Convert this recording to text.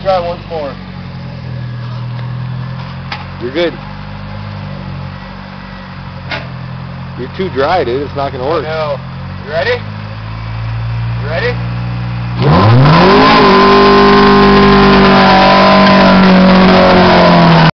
try once more. You're good. You're too dry, dude. It's not gonna work. No. You ready?